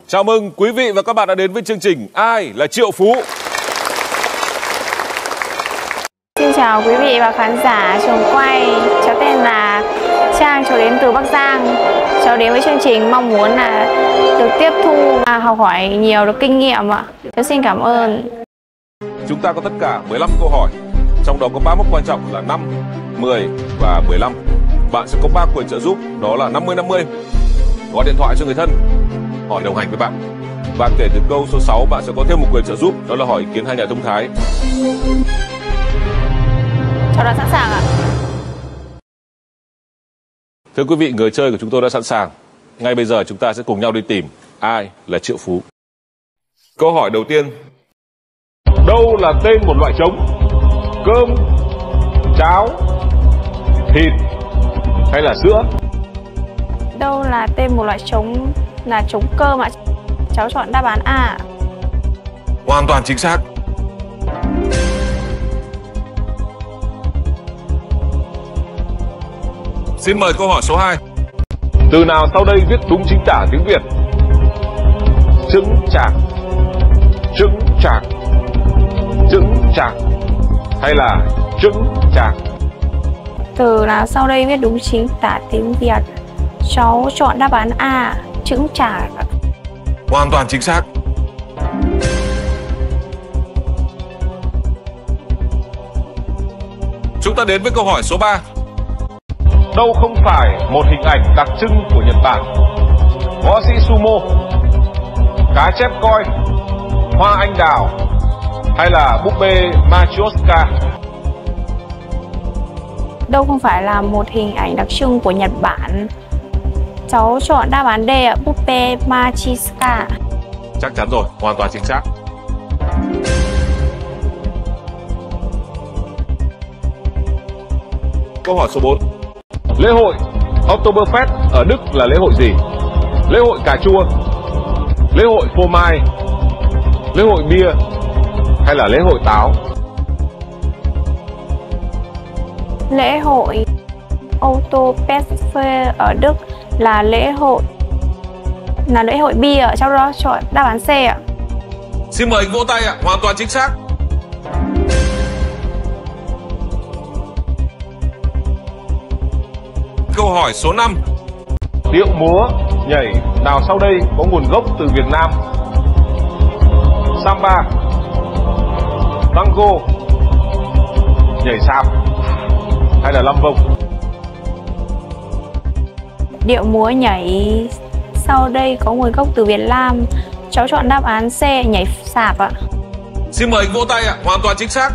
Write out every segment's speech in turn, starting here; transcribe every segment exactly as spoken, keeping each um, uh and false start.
Chào mừng quý vị và các bạn đã đến với chương trình Ai là Triệu Phú. Xin chào quý vị và khán giả trường quay. Cháu tên là Trang, cháu đến từ Bắc Giang. Cháu đến với chương trình mong muốn là được tiếp thu, à, học hỏi nhiều, được kinh nghiệm ạ. Cháu xin cảm ơn. Chúng ta có tất cả mười lăm câu hỏi, trong đó có ba mốc quan trọng là năm, mười và mười lăm. Bạn sẽ có ba quyền trợ giúp, đó là năm mươi năm mươi. Gọi điện thoại cho người thân, hỏi đồng hành với bạn. Và kể từ câu số sáu, bạn sẽ có thêm một quyền trợ giúp, đó là hỏi ý kiến hai nhà thông thái. Cháu đã sẵn sàng ạ. Thưa quý vị, người chơi của chúng tôi đã sẵn sàng. Ngay bây giờ chúng ta sẽ cùng nhau đi tìm ai là Triệu Phú. Câu hỏi đầu tiên. Đâu là tên một loại trống? Cơm, cháo, thịt hay là sữa? Đâu là tên một loại trống? Là trống cơm ạ. Cháu chọn đáp án A. Hoàn toàn chính xác. Xin mời câu hỏi số hai. Từ nào sau đây viết đúng chính tả tiếng Việt? Chững chạc, chững chạc, chững chạc hay là chững chạc? Từ nào sau đây viết đúng chính tả tiếng Việt? Cháu chọn đáp án A, chững chạc. Hoàn toàn chính xác. Chúng ta đến với câu hỏi số ba. Đâu không phải một hình ảnh đặc trưng của Nhật Bản? Võ sĩ sumo, cá chép coi, hoa anh đào hay là búp bê Matryoshka? Đâu không phải là một hình ảnh đặc trưng của Nhật Bản. Cháu chọn đáp án D ạ, búp bê Matryoshka. Chắc chắn rồi, hoàn toàn chính xác. Câu hỏi số bốn. Lễ hội Oktoberfest ở Đức là lễ hội gì? Lễ hội cà chua, lễ hội phô mai, lễ hội bia hay là lễ hội táo? Lễ hội Oktoberfest ở Đức là lễ hội là lễ hội bia. Cháu đó chọn đáp án C ạ. Xin mời anh vỗ tay ạ, hoàn toàn chính xác. Câu hỏi số năm. Điệu múa, nhảy nào sau đây có nguồn gốc từ Việt Nam? Samba, tango, nhảy sạp hay là lăm vông? Điệu múa nhảy sau đây có nguồn gốc từ Việt Nam. Cháu chọn đáp án C, nhảy sạp ạ. Xin mời anh vỗ tay ạ, hoàn toàn chính xác.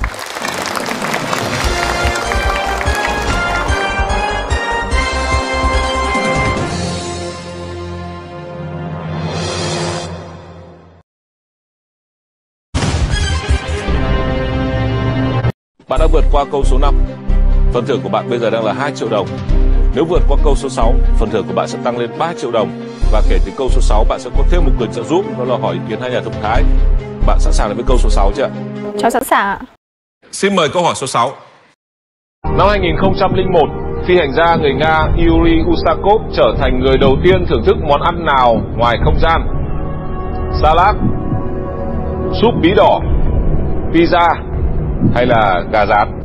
Bạn đã vượt qua câu số năm. Phần thưởng của bạn bây giờ đang là hai triệu đồng. Nếu vượt qua câu số sáu, phần thưởng của bạn sẽ tăng lên ba triệu đồng. Và kể từ câu số sáu, bạn sẽ có thêm một quyền trợ giúp, đó là hỏi ý kiến hai nhà thông thái. Bạn sẵn sàng với câu số sáu chưa ạ? Cháu sẵn sàng ạ. Xin mời câu hỏi số sáu. Năm hai nghìn không trăm lẻ một, phi hành gia người Nga Yuri Usakov trở thành người đầu tiên thưởng thức món ăn nào ngoài không gian? Salad, súp bí đỏ, pizza hay là gà rán?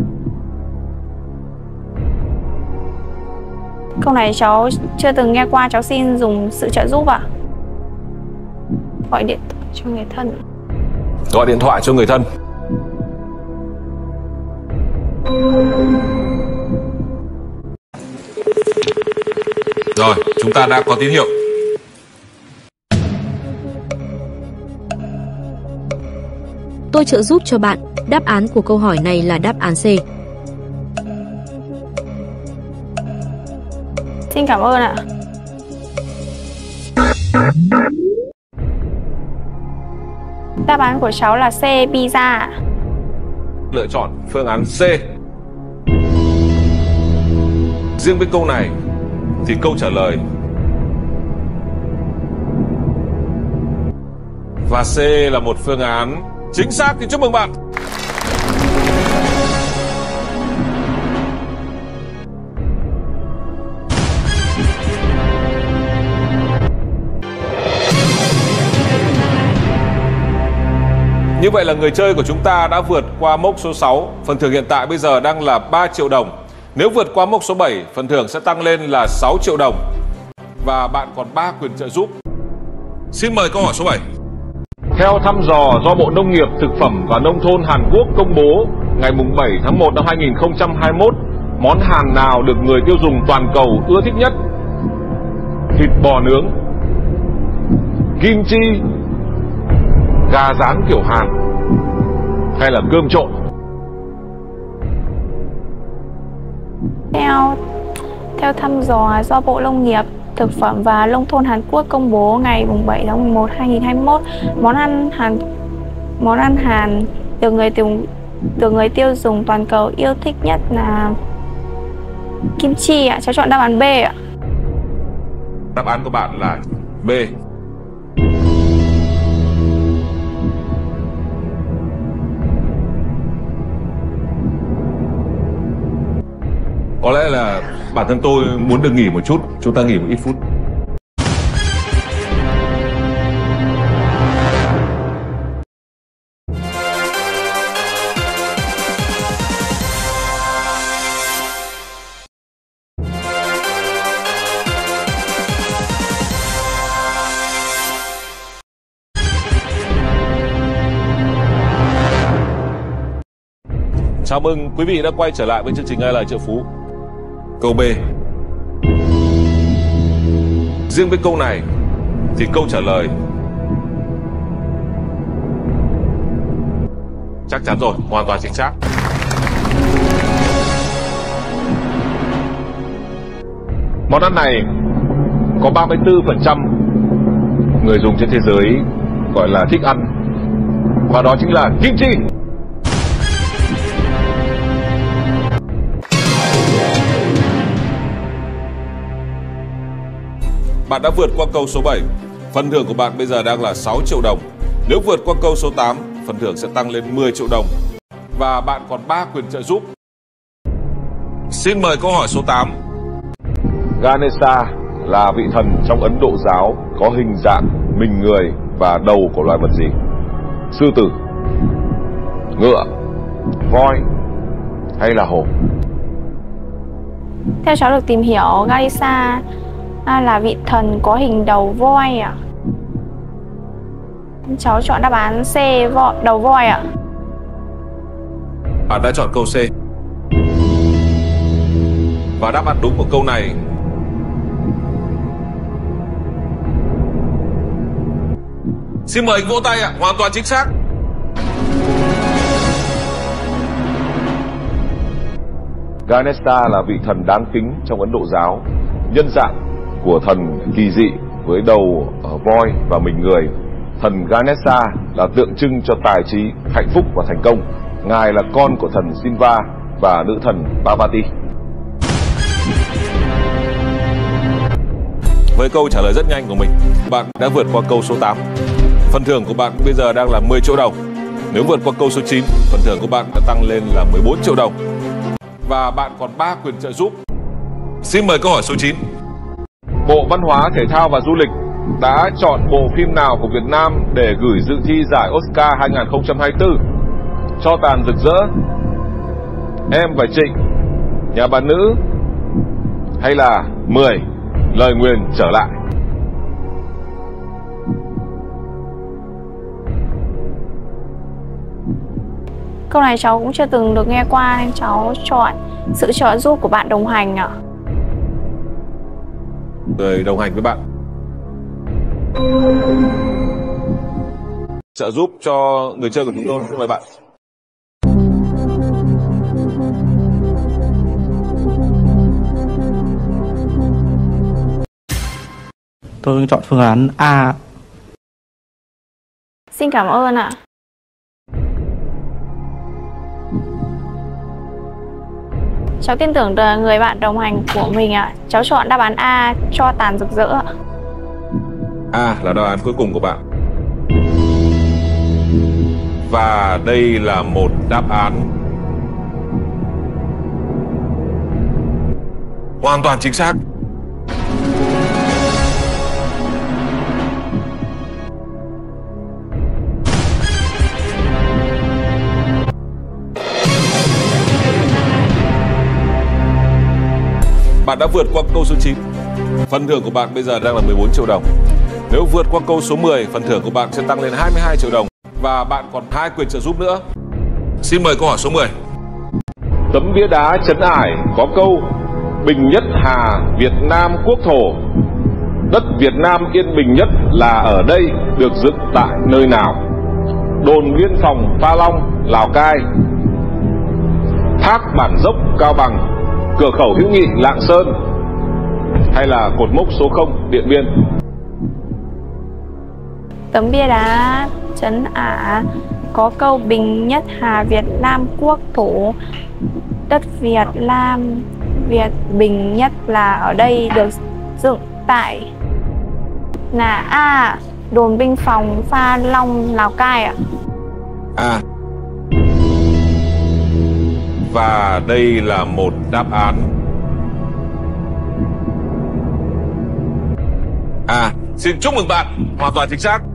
Câu này cháu chưa từng nghe qua, cháu xin dùng sự trợ giúp ạ. Gọi điện thoại cho người thân. Gọi điện thoại cho người thân. Rồi, chúng ta đã có tín hiệu. Tôi trợ giúp cho bạn. Đáp án của câu hỏi này là đáp án C. Xin cảm ơn ạ. Đáp án của cháu là C, pizza. Lựa chọn phương án C. Riêng với câu này thì câu trả lời và C là một phương án chính xác, thì chúc mừng bạn. Như vậy là người chơi của chúng ta đã vượt qua mốc số sáu. Phần thưởng hiện tại bây giờ đang là ba triệu đồng. Nếu vượt qua mốc số bảy, phần thưởng sẽ tăng lên là sáu triệu đồng. Và bạn còn ba quyền trợ giúp. Xin mời câu hỏi số bảy. Theo thăm dò do Bộ Nông nghiệp, Thực phẩm và Nông thôn Hàn Quốc công bố ngày bảy tháng một năm hai nghìn không trăm hai mươi mốt, món Hàn nào được người tiêu dùng toàn cầu ưa thích nhất? Thịt bò nướng, kim chi, gà rán kiểu Hàn hay là cơm trộn? Theo theo thăm dò do Bộ Nông nghiệp, Thực phẩm và Nông thôn Hàn Quốc công bố ngày bảy tháng mười một năm hai nghìn không trăm hai mươi mốt, món ăn Hàn món ăn Hàn được người tiêu được người tiêu dùng toàn cầu yêu thích nhất là kim chi ạ. Cháu chọn đáp án B ạ. Đáp án của bạn là B. Có lẽ là bản thân tôi muốn được nghỉ một chút. Chúng ta nghỉ một ít phút. Chào mừng quý vị đã quay trở lại với chương trình Ai Là Triệu Phú. Câu B. Riêng với câu này thì câu trả lời chắc chắn rồi, hoàn toàn chính xác. Món ăn này có ba mươi tư phần trăm người dùng trên thế giới gọi là thích ăn, và đó chính là kim chi. Bạn đã vượt qua câu số bảy. Phần thưởng của bạn bây giờ đang là sáu triệu đồng. Nếu vượt qua câu số tám, phần thưởng sẽ tăng lên mười triệu đồng. Và bạn còn ba quyền trợ giúp. Xin mời câu hỏi số tám. Ganesha là vị thần trong Ấn Độ giáo có hình dạng mình người và đầu của loài vật gì? Sư tử, ngựa, voi hay là hổ? Theo cháu được tìm hiểu, Ganesha À, là vị thần có hình đầu voi ạ. Cháu chọn đáp án C, voi, đầu voi ạ. Bạn đã chọn câu C. Và đáp án đúng của câu này xin mời vỗ tay ạ, hoàn toàn chính xác. Ganesha là vị thần đáng kính trong Ấn Độ giáo, nhân dạng của thần kỳ dị với đầu voi và mình người. Thần Ganesha là tượng trưng cho tài trí, hạnh phúc và thành công. Ngài là con của thần Shiva và nữ thần Parvati. Với câu trả lời rất nhanh của mình, bạn đã vượt qua câu số tám. Phần thưởng của bạn bây giờ đang là mười triệu đồng. Nếu vượt qua câu số chín, phần thưởng của bạn đã tăng lên là mười bốn triệu đồng. Và bạn còn ba quyền trợ giúp. Xin mời câu hỏi số chín. Bộ Văn hóa, Thể thao và Du lịch đã chọn bộ phim nào của Việt Nam để gửi dự thi giải Oscar hai nghìn không trăm hai mươi tư? Cho tàn rực rỡ, Em và Trịnh, Nhà bà nữ hay là mười, Lời nguyền trở lại? Câu này cháu cũng chưa từng được nghe qua nên cháu chọn sự trợ giúp của bạn đồng hành ạ. Người đồng hành với bạn trợ giúp cho người chơi của chúng tôi. Xin mời bạn. Tôi chọn phương án A. Xin cảm ơn ạ. Cháu tin tưởng người bạn đồng hành của mình ạ. Cháu chọn đáp án A, cho tàn rực rỡ ạ. A là đáp án cuối cùng của bạn. Và đây là một đáp án hoàn toàn chính xác. Bạn đã vượt qua câu số chín. Phần thưởng của bạn bây giờ đang là mười bốn triệu đồng. Nếu vượt qua câu số mười, phần thưởng của bạn sẽ tăng lên hai mươi hai triệu đồng. Và bạn còn hai quyền trợ giúp nữa. Xin mời câu hỏi số mười. Tấm bia đá trấn ải có câu Bình nhất Hà, Việt Nam quốc thổ. Đất Việt Nam yên bình nhất là ở đây, được dựng tại nơi nào? Đồn biên phòng Pha Long, Lào Cai, thác Bản Dốc, Cao Bằng, cửa khẩu hữu nghị Lạng Sơn, hay là cột mốc số không, Điện Biên? Tấm bia đá trấn ả có câu Bình nhất Hà, Việt Nam quốc thổ. Đất Việt Nam Việt bình nhất là ở đây, được dựng tại là A. Đồn biên phòng Pha Long, Lào Cai ạ. À. Và đây là một đáp án. À, xin chúc mừng bạn, hoàn toàn chính xác.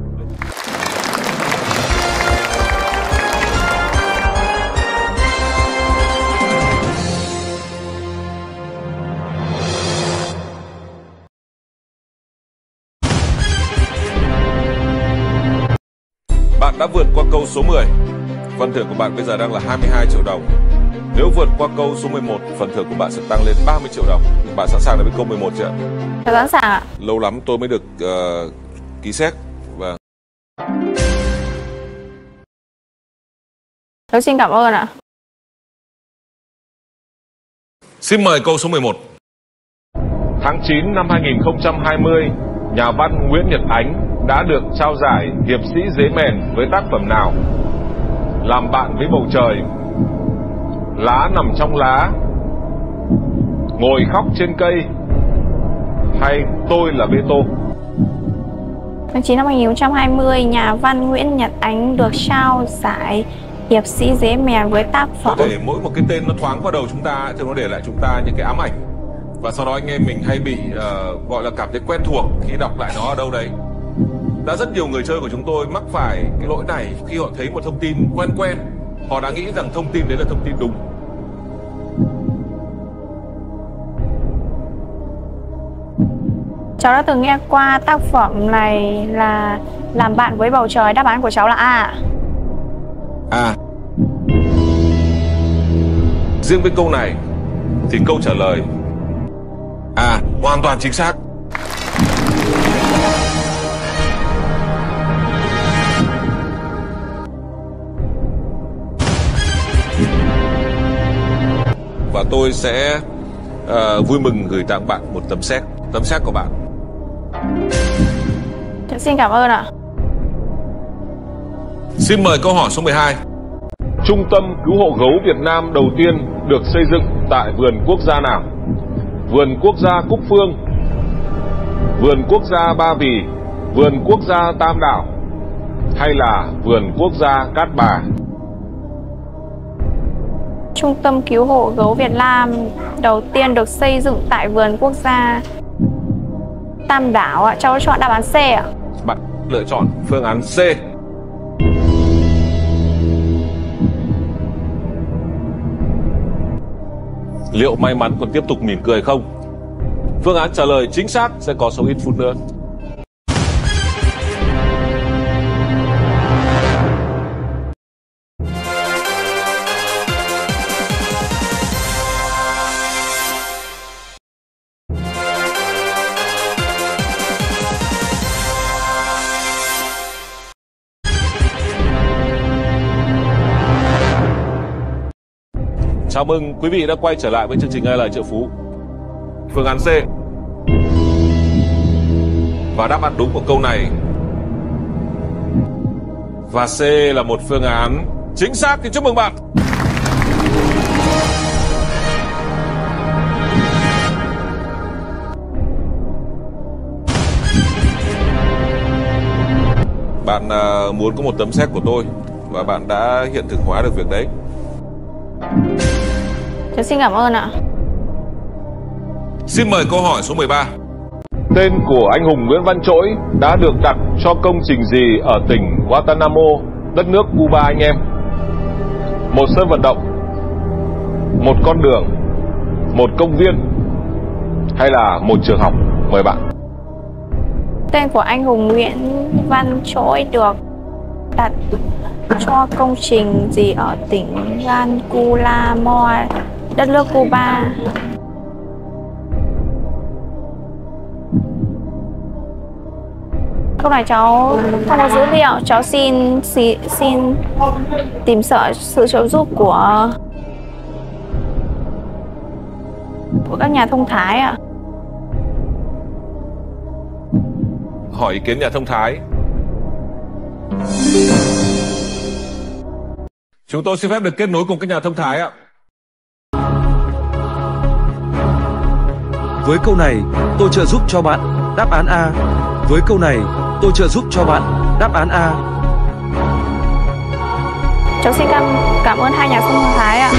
Bạn đã vượt qua câu số mười. Phần thưởng của bạn bây giờ đang là hai mươi hai triệu đồng. Nếu vượt qua câu số mười một, phần thưởng của bạn sẽ tăng lên ba mươi triệu đồng. Bạn sẵn sàng để với câu mười một chưa ạ? Sẵn sàng ạ. Lâu lắm tôi mới được uh, ký xét. Và Tôi xin cảm ơn ạ. xin mời câu số mười một. Tháng chín năm hai nghìn không trăm hai mươi, nhà văn Nguyễn Nhật Ánh đã được trao giải hiệp sĩ Dế Mèn với tác phẩm nào? Làm bạn với bầu trời, Lá nằm trong lá, Ngồi khóc trên cây, hay Tôi là Bê Tô? Tháng chín năm hai nghìn không trăm hai mươi, nhà văn Nguyễn Nhật Ánh được trao giải hiệp sĩ Dế Mèn với tác phẩm. Có thể mỗi một cái tên nó thoáng qua đầu chúng ta thì nó để lại chúng ta những cái ám ảnh. Và sau đó anh em mình hay bị uh, gọi là cảm thấy quen thuộc khi đọc lại nó ở đâu đấy. Đã rất nhiều người chơi của chúng tôi mắc phải cái lỗi này khi họ thấy một thông tin quen quen. Họ đã nghĩ rằng thông tin đấy là thông tin đúng. Cháu đã từng nghe qua tác phẩm này là Làm bạn với bầu trời. Đáp án của cháu là A. À. Riêng với câu này thì câu trả lời À, hoàn toàn chính xác. Và tôi sẽ uh, vui mừng gửi tặng bạn một tấm séc. Tấm séc của bạn. Xin cảm ơn ạ. Xin mời câu hỏi số mười hai. Trung tâm cứu hộ gấu Việt Nam đầu tiên được xây dựng tại vườn quốc gia nào? Vườn quốc gia Cúc Phương, vườn quốc gia Ba Vì, vườn quốc gia Tam Đảo, hay là vườn quốc gia Cát Bà? Trung tâm cứu hộ gấu Việt Nam đầu tiên được xây dựng tại vườn quốc gia Tam Đảo ạ. Cháu chọn đáp án C ạ. Bạn lựa chọn phương án C. Liệu may mắn còn tiếp tục mỉm cười không? Phương án trả lời chính xác sẽ có sau ít phút nữa. Chào mừng quý vị đã quay trở lại với chương trình Ai Là Triệu Phú. Phương án C. Và đáp án đúng của câu này và C là một phương án chính xác thì chúc mừng bạn. Bạn uh, muốn có một tấm séc của tôi và bạn đã hiện thực hóa được việc đấy. Cháu xin cảm ơn ạ. Xin mời câu hỏi số mười ba. Tên của anh hùng Nguyễn Văn Trỗi đã được đặt cho công trình gì ở tỉnh Guantanamo, đất nước Cuba anh em? Một sân vận động, một con đường, một công viên, hay là một trường học? Mời bạn. Tên của anh hùng Nguyễn Văn Trỗi được đặt cho công trình gì ở tỉnh Guantanamo, đất nước Cuba? Câu này cháu không có dữ liệu, cháu xin xin, xin tìm sợ sự trợ giúp của của các nhà thông thái ạ. Hỏi ý kiến nhà thông thái. Chúng tôi xin phép được kết nối cùng các nhà thông thái ạ. Với câu này, tôi trợ giúp cho bạn đáp án A. Với câu này, tôi trợ giúp cho bạn đáp án A. Cháu xin cảm, cảm ơn hai nhà thông thái ạ.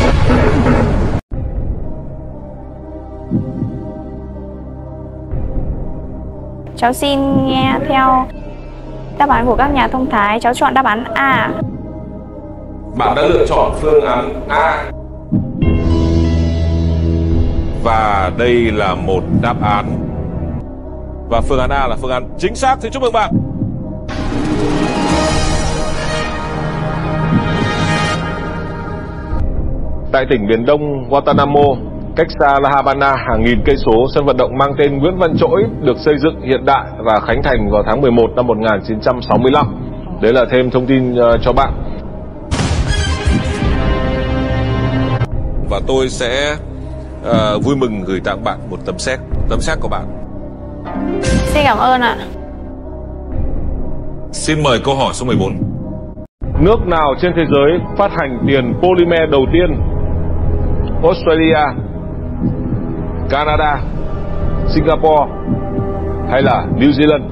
Cháu xin nghe theo đáp án của các nhà thông thái. Cháu chọn đáp án A. Bạn đã lựa chọn phương án A. Và đây là một đáp án. Và phương án A là phương án chính xác. Thì chúc mừng bạn. Tại tỉnh miền Đông Guantanamo, cách xa La Habana hàng nghìn cây số, sân vận động mang tên Nguyễn Văn Trỗi được xây dựng hiện đại và khánh thành vào tháng mười một năm một nghìn chín trăm sáu mươi lăm. Đấy là thêm thông tin uh, cho bạn. Và tôi sẽ uh, vui mừng gửi tặng bạn một tấm séc, tấm séc của bạn. Xin cảm ơn ạ. Xin mời câu hỏi số mười bốn. Nước nào trên thế giới phát hành tiền polymer đầu tiên? Australia, Canada, Singapore hay là New Zealand?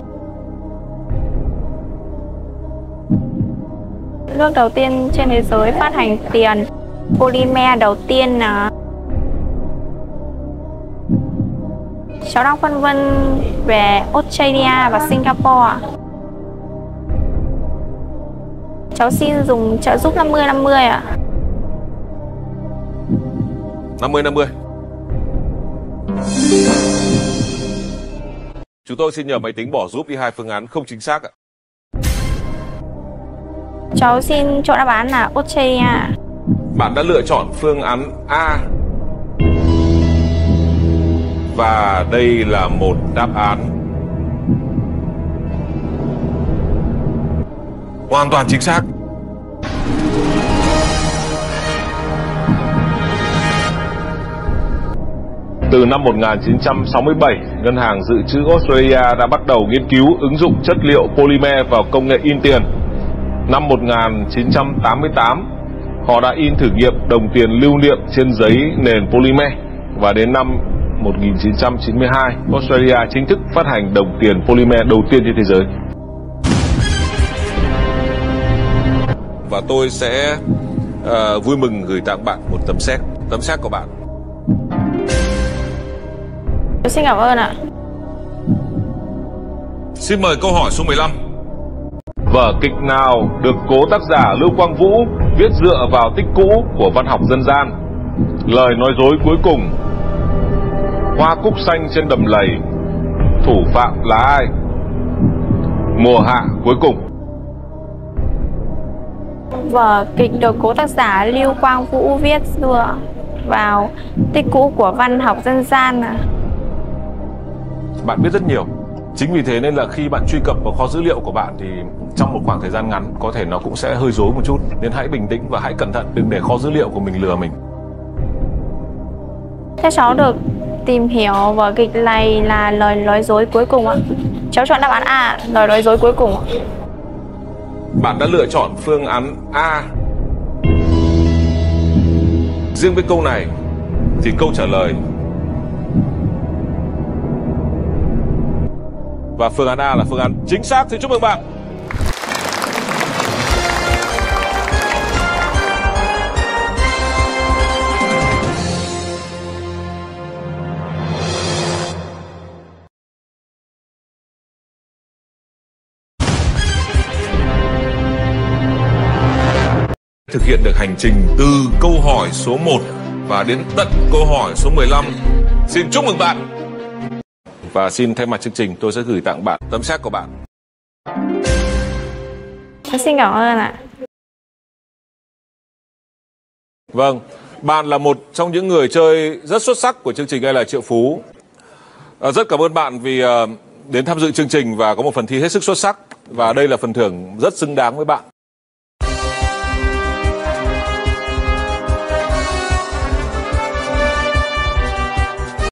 Nước đầu tiên trên thế giới phát hành tiền polymer đầu tiên là... Cháu đang phân vân về Australia và Singapore. Cháu xin dùng trợ giúp năm mươi năm mươi ạ. năm mươi năm mươi. Chúng tôi xin nhờ máy tính bỏ giúp đi hai phương án không chính xác ạ. Cháu xin chọn đáp án là Australia. Bạn đã lựa chọn phương án A. Và đây là một đáp án hoàn toàn chính xác. Từ năm một nghìn chín trăm sáu mươi bảy, Ngân hàng Dự trữ Australia đã bắt đầu nghiên cứu ứng dụng chất liệu polymer vào công nghệ in tiền. Năm một nghìn chín trăm tám mươi tám, họ đã in thử nghiệm đồng tiền lưu niệm trên giấy nền polymer. Và đến năm một nghìn chín trăm chín mươi hai, Australia chính thức phát hành đồng tiền polymer đầu tiên trên thế giới. Và tôi sẽ uh, vui mừng gửi tặng bạn một tấm séc, tấm séc của bạn. Xin cảm ơn ạ. Xin mời câu hỏi số mười lăm. Vở kịch nào được cố tác giả Lưu Quang Vũ viết dựa vào tích cũ của văn học dân gian? Lời nói dối cuối cùng, Hoa cúc xanh trên đầm lầy, Thủ phạm là ai? Mùa hạ cuối cùng. Vở kịch được cố tác giả Lưu Quang Vũ viết dựa vào tích cũ của văn học dân gian à? Bạn biết rất nhiều. Chính vì thế nên là khi bạn truy cập vào kho dữ liệu của bạn thì trong một khoảng thời gian ngắn có thể nó cũng sẽ hơi rối một chút. Nên hãy bình tĩnh và hãy cẩn thận, đừng để kho dữ liệu của mình lừa mình. Thế cháu được tìm hiểu vở kịch này là lời nói dối cuối cùng ạ. Cháu chọn đáp án A, lời nói dối cuối cùng ạ. Bạn đã lựa chọn phương án A. Riêng với câu này thì câu trả lời và phương án A là phương án chính xác. Thì chúc mừng bạn. Thực hiện được hành trình từ câu hỏi số một và đến tận câu hỏi số mười lăm. Xin chúc mừng bạn. Và xin thay mặt chương trình tôi sẽ gửi tặng bạn tấm séc của bạn. Xin cảm ơn ạ. Vâng, bạn là một trong những người chơi rất xuất sắc của chương trình Ai Là Triệu Phú. À, rất cảm ơn bạn vì uh, đến tham dự chương trình và có một phần thi hết sức xuất sắc. Và đây là phần thưởng rất xứng đáng với bạn.